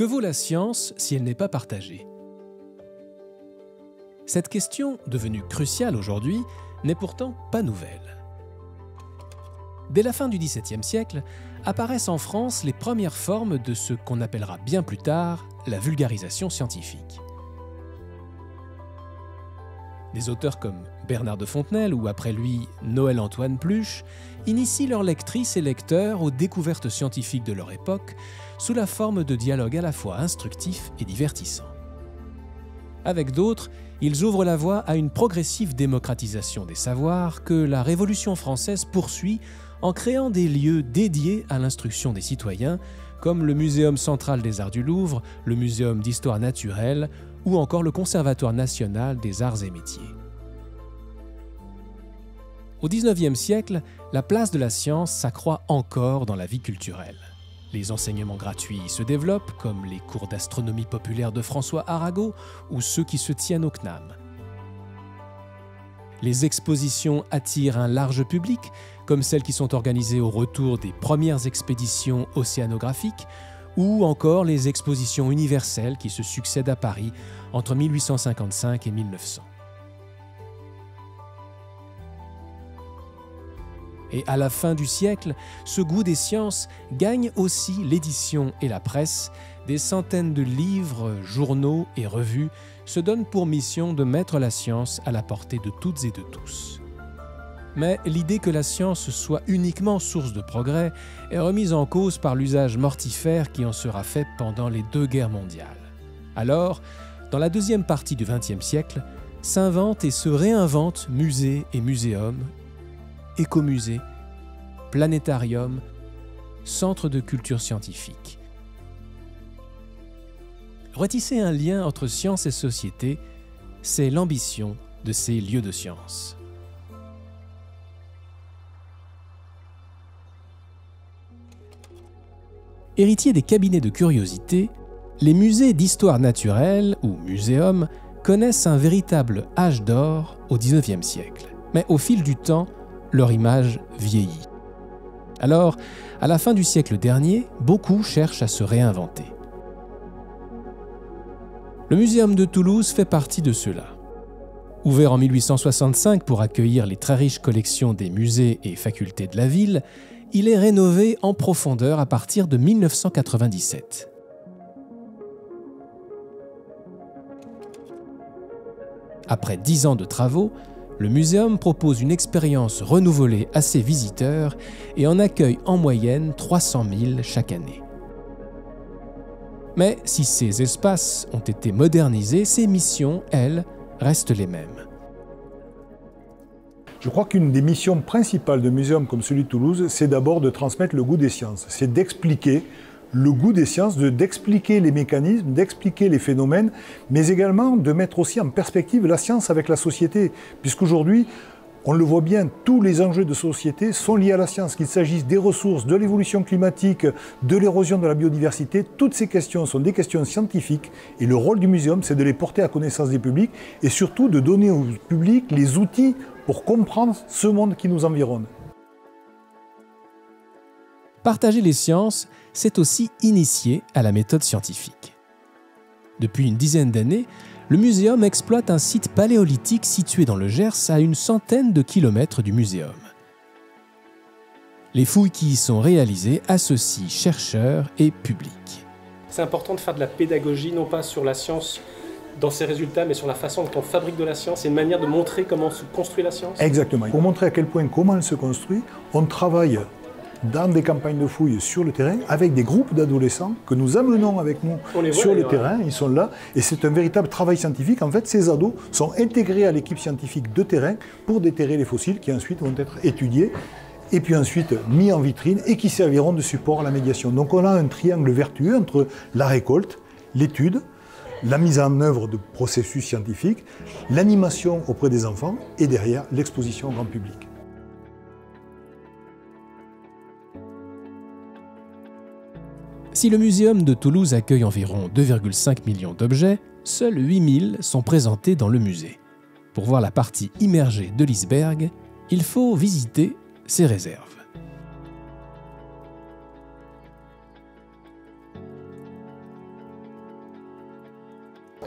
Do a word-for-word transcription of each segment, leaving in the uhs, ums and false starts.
Que vaut la science si elle n'est pas partagée? Cette question, devenue cruciale aujourd'hui, n'est pourtant pas nouvelle. Dès la fin du dix-septième siècle, apparaissent en France les premières formes de ce qu'on appellera bien plus tard la vulgarisation scientifique. Des auteurs comme Bernard de Fontenelle ou après lui Noël-Antoine Pluche initient leurs lectrices et lecteurs aux découvertes scientifiques de leur époque sous la forme de dialogues à la fois instructifs et divertissants. Avec d'autres, ils ouvrent la voie à une progressive démocratisation des savoirs que la Révolution française poursuit en créant des lieux dédiés à l'instruction des citoyens, comme le Muséum central des arts du Louvre, le Muséum d'histoire naturelle ou encore le Conservatoire national des arts et métiers. Au dix-neuvième siècle, la place de la science s'accroît encore dans la vie culturelle. Les enseignements gratuits se développent, comme les cours d'astronomie populaire de François Arago ou ceux qui se tiennent au C N A M. Les expositions attirent un large public, comme celles qui sont organisées au retour des premières expéditions océanographiques, ou encore les expositions universelles qui se succèdent à Paris entre mille huit cent cinquante-cinq et mille neuf cents. Et à la fin du siècle, ce goût des sciences gagne aussi l'édition et la presse. Des centaines de livres, journaux et revues se donnent pour mission de mettre la science à la portée de toutes et de tous. Mais l'idée que la science soit uniquement source de progrès est remise en cause par l'usage mortifère qui en sera fait pendant les deux guerres mondiales. Alors, dans la deuxième partie du vingtième siècle, s'inventent et se réinventent musées et muséums, écomusées, planétariums, centres de culture scientifique. Retisser un lien entre science et société, c'est l'ambition de ces lieux de science. Héritiers des cabinets de curiosité, les musées d'histoire naturelle, ou muséums, connaissent un véritable âge d'or au dix-neuvième siècle. Mais au fil du temps, leur image vieillit. Alors, à la fin du siècle dernier, beaucoup cherchent à se réinventer. Le Muséum de Toulouse fait partie de ceux-là. Ouvert en mille huit cent soixante-cinq pour accueillir les très riches collections des musées et facultés de la ville, il est rénové en profondeur à partir de mille neuf cent quatre-vingt-dix-sept. Après dix ans de travaux, le muséum propose une expérience renouvelée à ses visiteurs et en accueille en moyenne trois cent mille chaque année. Mais si ces espaces ont été modernisés, ces missions, elles, restent les mêmes. Je crois qu'une des missions principales d'un muséum comme celui de Toulouse, c'est d'abord de transmettre le goût des sciences. C'est d'expliquer le goût des sciences, de, d'expliquer les mécanismes, d'expliquer les phénomènes, mais également de mettre aussi en perspective la science avec la société. Puisqu'aujourd'hui, on le voit bien, tous les enjeux de société sont liés à la science, qu'il s'agisse des ressources, de l'évolution climatique, de l'érosion de la biodiversité. Toutes ces questions sont des questions scientifiques et le rôle du muséum, c'est de les porter à connaissance des publics et surtout de donner au public les outils pour comprendre ce monde qui nous environne. Partager les sciences, c'est aussi initier à la méthode scientifique. Depuis une dizaine d'années, le muséum exploite un site paléolithique situé dans le Gers à une centaine de kilomètres du muséum. Les fouilles qui y sont réalisées associent chercheurs et public. C'est important de faire de la pédagogie, non pas sur la science dans ses résultats, mais sur la façon dont on fabrique de la science. C'est une manière de montrer comment se construit la science. Exactement. Pour montrer à quel point comment elle se construit, on travaille dans des campagnes de fouilles sur le terrain, avec des groupes d'adolescents que nous amenons avec nous sur le terrain, ils sont là, et c'est un véritable travail scientifique. En fait, ces ados sont intégrés à l'équipe scientifique de terrain pour déterrer les fossiles qui ensuite vont être étudiés, et puis ensuite mis en vitrine, et qui serviront de support à la médiation. Donc on a un triangle vertueux entre la récolte, l'étude, la mise en œuvre de processus scientifiques, l'animation auprès des enfants, et derrière, l'exposition au grand public. Si le Muséum de Toulouse accueille environ deux virgule cinq millions d'objets, seuls huit mille sont présentés dans le musée. Pour voir la partie immergée de l'iceberg, il faut visiter ses réserves.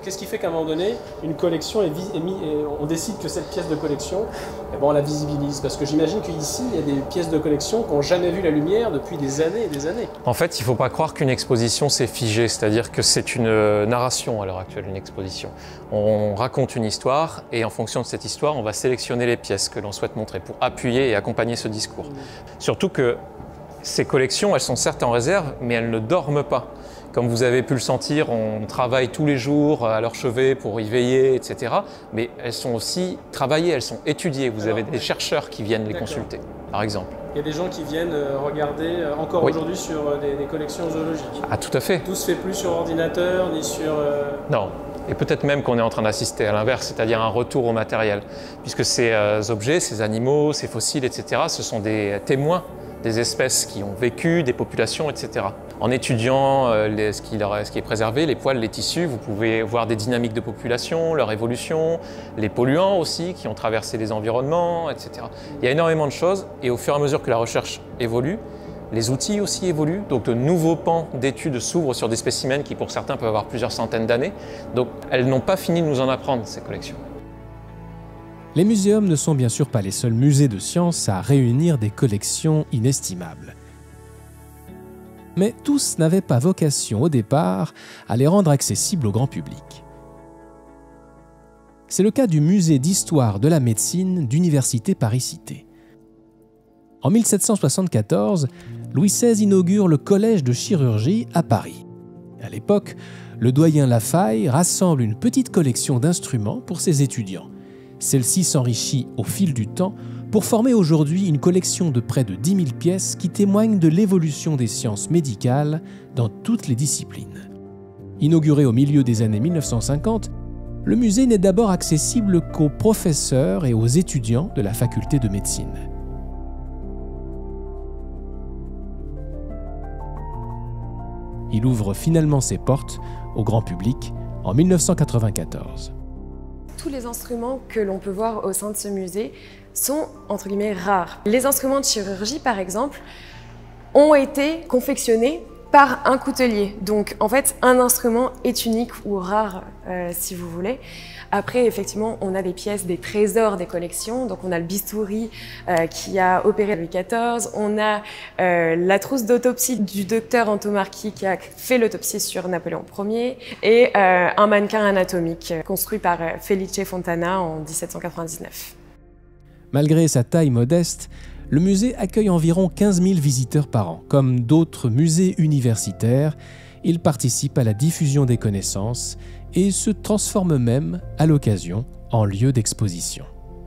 Qu'est-ce qui fait qu'à un moment donné, une collection est, est mise, et on décide que cette pièce de collection, eh ben on la visibilise? Parce que j'imagine qu'ici, il y a des pièces de collection qui n'ont jamais vu la lumière depuis des années et des années. En fait, il ne faut pas croire qu'une exposition c'est figé, c'est-à-dire que c'est une narration à l'heure actuelle, une exposition. On raconte une histoire et en fonction de cette histoire, on va sélectionner les pièces que l'on souhaite montrer pour appuyer et accompagner ce discours. Mmh. Surtout que ces collections, elles sont certes en réserve, mais elles ne dorment pas. Comme vous avez pu le sentir, on travaille tous les jours à leur chevet pour y veiller, et cetera. Mais elles sont aussi travaillées, elles sont étudiées. Vous avez des chercheurs qui viennent les consulter, par exemple. Il y a des gens qui viennent regarder encore oui. aujourd'hui sur des, des collections zoologiques. Ah, tout à fait. Tout se fait plus sur ordinateur, ni sur... Euh... Non. Et peut-être même qu'on est en train d'assister à l'inverse, c'est-à-dire un retour au matériel. Puisque ces euh, objets, ces animaux, ces fossiles, et cetera, ce sont des témoins des espèces qui ont vécu, des populations, et cetera. En étudiant euh, les, ce, qui leur est, ce qui est préservé, les poils, les tissus, vous pouvez voir des dynamiques de population, leur évolution, les polluants aussi qui ont traversé les environnements, et cetera. Il y a énormément de choses et au fur et à mesure que la recherche évolue, les outils aussi évoluent, donc de nouveaux pans d'études s'ouvrent sur des spécimens qui pour certains peuvent avoir plusieurs centaines d'années. Donc elles n'ont pas fini de nous en apprendre, ces collections. Les muséums ne sont bien sûr pas les seuls musées de sciences à réunir des collections inestimables. Mais tous n'avaient pas vocation au départ à les rendre accessibles au grand public. C'est le cas du musée d'histoire de la médecine d'Université Paris-Cité. En mille sept cent soixante-quatorze, Louis seize inaugure le collège de chirurgie à Paris. À l'époque, le doyen Lafaille rassemble une petite collection d'instruments pour ses étudiants. Celle-ci s'enrichit au fil du temps pour former aujourd'hui une collection de près de dix mille pièces qui témoignent de l'évolution des sciences médicales dans toutes les disciplines. Inauguré au milieu des années mille neuf cent cinquante, le musée n'est d'abord accessible qu'aux professeurs et aux étudiants de la faculté de médecine. Il ouvre finalement ses portes au grand public en mille neuf cent quatre-vingt-quatorze. Tous les instruments que l'on peut voir au sein de ce musée sont, entre guillemets, rares. Les instruments de chirurgie, par exemple, ont été confectionnés par un coutelier. Donc, en fait, un instrument est unique ou rare, euh, si vous voulez. Après, effectivement, on a des pièces, des trésors des collections. Donc, on a le bistouri euh, qui a opéré Louis quatorze. On a euh, la trousse d'autopsie du docteur Antomarchi qui a fait l'autopsie sur Napoléon Ier. Et euh, un mannequin anatomique construit par Felice Fontana en mille sept cent quatre-vingt-dix-neuf. Malgré sa taille modeste, le musée accueille environ quinze mille visiteurs par an. Comme d'autres musées universitaires, il participe à la diffusion des connaissances et se transforme même, à l'occasion, en lieu d'exposition.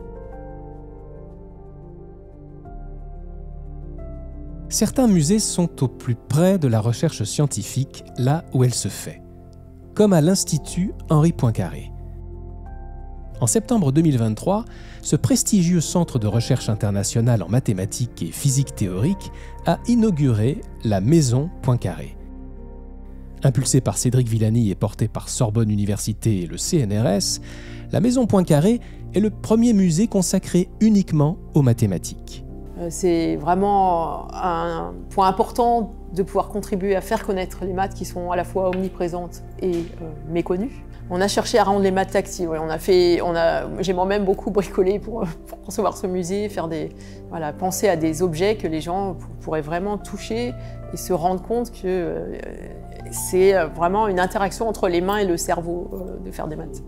Certains musées sont au plus près de la recherche scientifique, là où elle se fait, comme à l'Institut Henri Poincaré. En septembre deux mille vingt-trois, ce prestigieux centre de recherche internationale en mathématiques et physique théorique a inauguré la Maison Poincaré. Impulsée par Cédric Villani et portée par Sorbonne Université et le C N R S, la Maison Poincaré est le premier musée consacré uniquement aux mathématiques. C'est vraiment un point important de pouvoir contribuer à faire connaître les maths qui sont à la fois omniprésentes et euh, méconnues. On a cherché à rendre les maths tactiles. On a fait, on a, j'ai moi-même beaucoup bricolé pour, pour concevoir ce musée, faire des, voilà, penser à des objets que les gens pourraient vraiment toucher et se rendre compte que euh, c'est vraiment une interaction entre les mains et le cerveau euh, de faire des maths.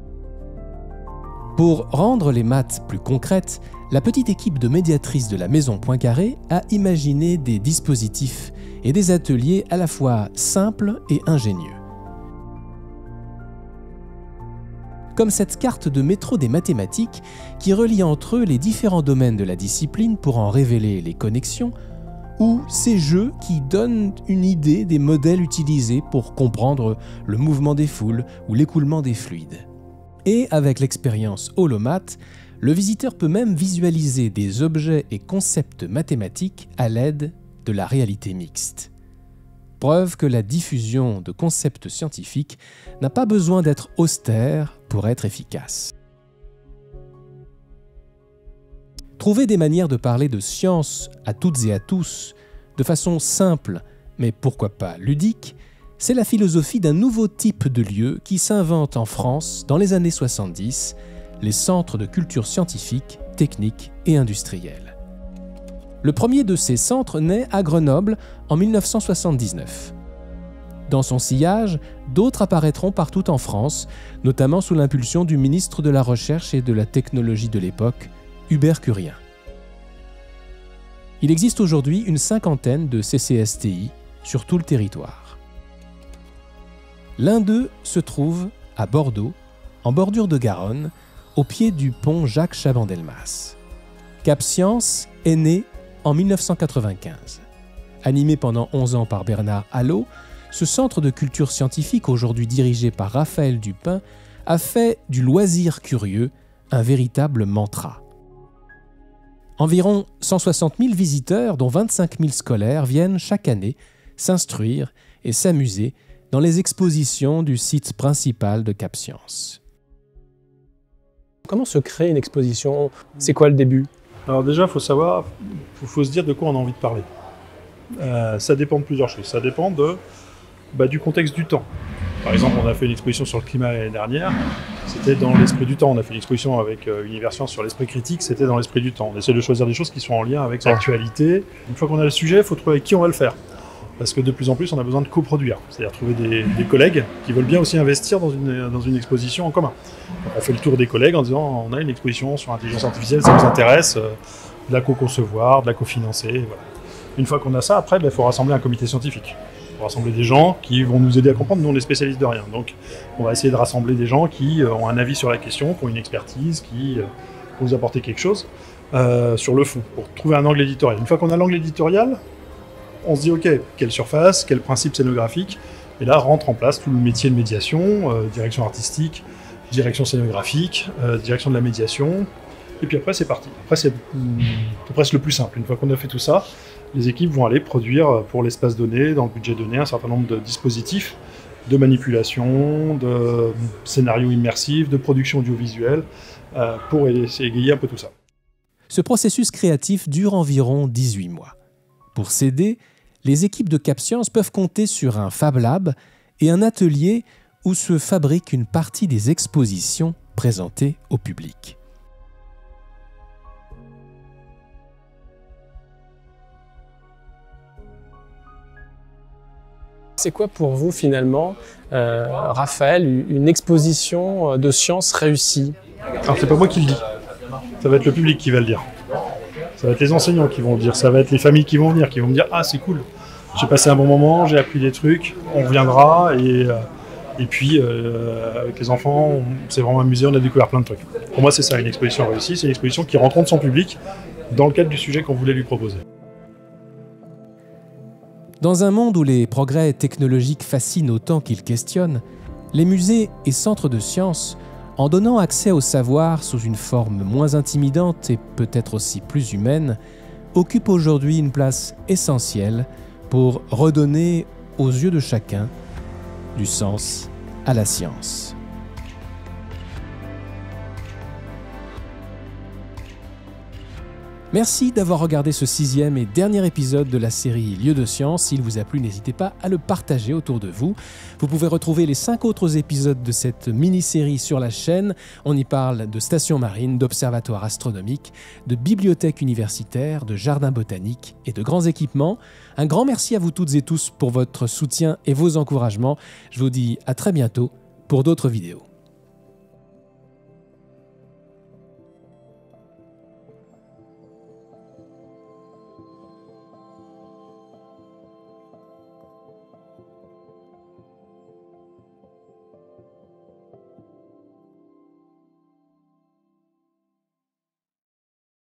Pour rendre les maths plus concrètes, la petite équipe de médiatrices de la Maison Poincaré a imaginé des dispositifs et des ateliers à la fois simples et ingénieux. Comme cette carte de métro des mathématiques qui relie entre eux les différents domaines de la discipline pour en révéler les connexions, ou ces jeux qui donnent une idée des modèles utilisés pour comprendre le mouvement des foules ou l'écoulement des fluides. Et avec l'expérience Holomath, le visiteur peut même visualiser des objets et concepts mathématiques à l'aide de la réalité mixte. Preuve que la diffusion de concepts scientifiques n'a pas besoin d'être austère pour être efficace. Trouver des manières de parler de science à toutes et à tous, de façon simple, mais pourquoi pas ludique, C'est la philosophie d'un nouveau type de lieu qui s'invente en France dans les années soixante-dix, les centres de culture scientifique, technique et industrielle. Le premier de ces centres naît à Grenoble en mille neuf cent soixante-dix-neuf. Dans son sillage, d'autres apparaîtront partout en France, notamment sous l'impulsion du ministre de la Recherche et de la Technologie de l'époque, Hubert Curien. Il existe aujourd'hui une cinquantaine de C C S T I sur tout le territoire. L'un d'eux se trouve à Bordeaux, en bordure de Garonne, au pied du pont Jacques Chaban-Delmas. Cap Science est né en mille neuf cent quatre-vingt-quinze. Animé pendant onze ans par Bernard Allot, ce centre de culture scientifique, aujourd'hui dirigé par Raphaël Dupin, a fait du loisir curieux un véritable mantra. Environ cent soixante mille visiteurs, dont vingt-cinq mille scolaires, viennent chaque année s'instruire et s'amuser dans les expositions du site principal de Cap Science. Comment se crée une exposition? C'est quoi le début? Alors déjà, il faut savoir, il faut se dire de quoi on a envie de parler. Euh, ça dépend de plusieurs choses. Ça dépend de, bah, du contexte du temps. Par exemple, on a fait une exposition sur le climat l'année dernière, c'était dans l'esprit du temps. On a fait une exposition avec euh, Universcience sur l'esprit critique, c'était dans l'esprit du temps. On essaie de choisir des choses qui sont en lien avec l'actualité. Une fois qu'on a le sujet, il faut trouver avec qui on va le faire. Parce que de plus en plus, on a besoin de coproduire. C'est-à-dire trouver des, des collègues qui veulent bien aussi investir dans une, dans une exposition en commun. Donc on fait le tour des collègues en disant on a une exposition sur l'intelligence artificielle, ça vous intéresse, euh, de la co-concevoir, de la cofinancer, voilà. Une fois qu'on a ça, après, il ben, faut rassembler un comité scientifique. Il faut rassembler des gens qui vont nous aider à comprendre. Nous, on est spécialistes de rien. Donc, on va essayer de rassembler des gens qui euh, ont un avis sur la question, qui ont une expertise, qui euh, vont nous apporter quelque chose euh, sur le fond, pour trouver un angle éditorial. Une fois qu'on a l'angle éditorial, on se dit, OK, quelle surface, quel principe scénographique, et là rentre en place tout le métier de médiation, euh, direction artistique, direction scénographique, euh, direction de la médiation, et puis après c'est parti. Après c'est presque le plus simple. Une fois qu'on a fait tout ça, les équipes vont aller produire pour l'espace donné, dans le budget donné, un certain nombre de dispositifs de manipulation, de scénarios immersifs, de production audiovisuelle, euh, pour égayer un peu tout ça. Ce processus créatif dure environ dix-huit mois. Pour s'aider, les équipes de Cap Science peuvent compter sur un Fab Lab et un atelier où se fabrique une partie des expositions présentées au public. C'est quoi pour vous finalement, euh, Raphaël, une exposition de sciences réussie? Alors c'est pas moi qui le dis, ça va être le public qui va le dire. Ça va être les enseignants qui vont le dire, ça va être les familles qui vont venir, qui vont me dire « Ah, c'est cool, j'ai passé un bon moment, j'ai appris des trucs, on reviendra. » Et, euh, et puis, euh, avec les enfants, on s'est vraiment amusé, on a découvert plein de trucs. Pour moi, c'est ça, une exposition réussie, c'est une exposition qui rencontre son public dans le cadre du sujet qu'on voulait lui proposer. Dans un monde où les progrès technologiques fascinent autant qu'ils questionnent, les musées et centres de sciences, en donnant accès au savoir sous une forme moins intimidante et peut-être aussi plus humaine, occupent aujourd'hui une place essentielle pour redonner aux yeux de chacun du sens à la science. Merci d'avoir regardé ce sixième et dernier épisode de la série Lieux de science. S'il vous a plu, n'hésitez pas à le partager autour de vous. Vous pouvez retrouver les cinq autres épisodes de cette mini-série sur la chaîne. On y parle de stations marines, d'observatoires astronomiques, de bibliothèques universitaires, de jardins botaniques et de grands équipements. Un grand merci à vous toutes et tous pour votre soutien et vos encouragements. Je vous dis à très bientôt pour d'autres vidéos.